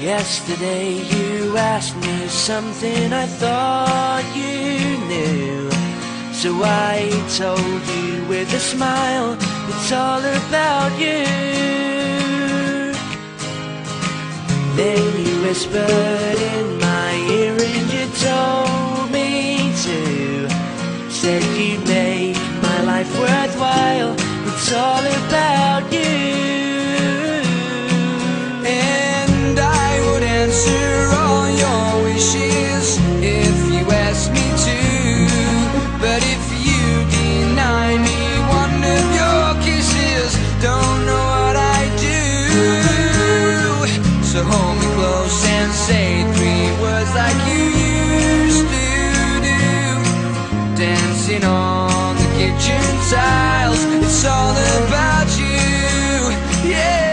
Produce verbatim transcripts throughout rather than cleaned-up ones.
Yesterday you asked me something I thought you knew, so I told you with a smile, it's all about you. Then you whispered in my ear and you told me to, said you'd make my life worthwhile, it's all about you. All your wishes if you ask me to, but if you deny me one of your kisses, don't know what I do. So hold me close and say three words like you used to do, dancing on the kitchen tiles, it's all about you, yeah.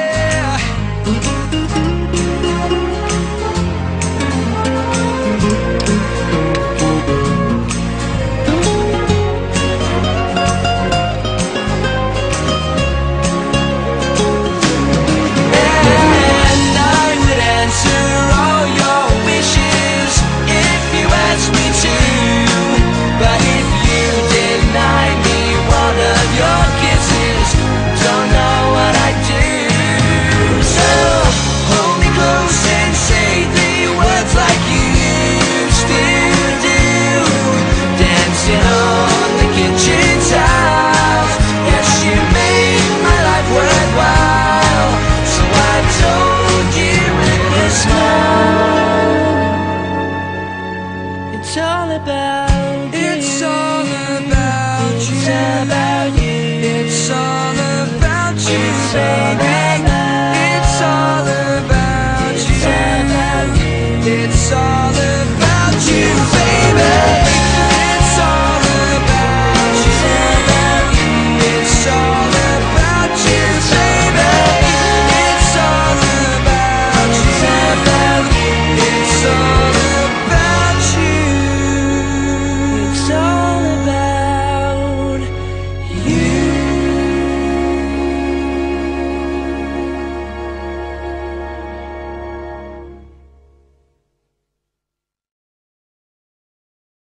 It's all about you. It's all about you. It's about you. It's all about you, It's all baby.